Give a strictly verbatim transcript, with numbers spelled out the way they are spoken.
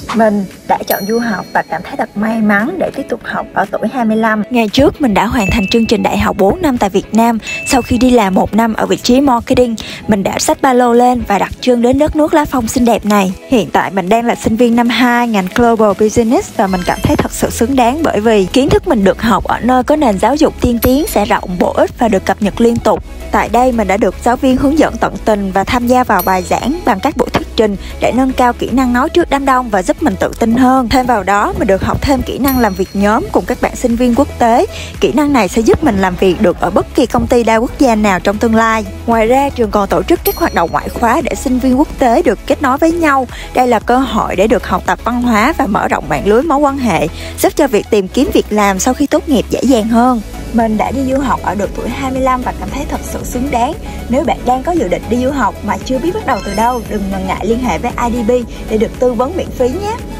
Mình đã chọn du học và cảm thấy thật may mắn để tiếp tục học ở tuổi hai mươi lăm. Ngày trước mình đã hoàn thành chương trình đại học bốn năm tại Việt Nam. Sau khi đi làm một năm ở vị trí marketing, mình đã xách ba lô lên và đặt chân đến đất nước lá phong xinh đẹp này. Hiện tại mình đang là sinh viên năm hai ngành Global Business và mình cảm thấy thật sự xứng đáng, bởi vì kiến thức mình được học ở nơi có nền giáo dục tiên tiến sẽ rộng, bổ ích và được cập nhật liên tục. Tại đây mình đã được giáo viên hướng dẫn tận tình và tham gia vào bài giảng bằng các buổi thuyết trình để nâng cao kỹ năng nói trước đám đông và giúp mình tự tin hơn. Thêm vào đó, mình được học thêm kỹ năng làm việc nhóm cùng các bạn sinh viên quốc tế. Kỹ năng này sẽ giúp mình làm việc được ở bất kỳ công ty đa quốc gia nào trong tương lai. Ngoài ra, trường còn tổ chức các hoạt động ngoại khóa để sinh viên quốc tế được kết nối với nhau. Đây là cơ hội để được học tập văn hóa và mở rộng mạng lưới mối quan hệ, giúp cho việc tìm kiếm việc làm sau khi tốt nghiệp dễ dàng hơn. Mình đã đi du học ở độ tuổi hai mươi lăm và cảm thấy thật sự xứng đáng. Nếu bạn đang có dự định đi du học mà chưa biết bắt đầu từ đâu, đừng ngần ngại liên hệ với i đê bê để được tư vấn miễn phí nhé.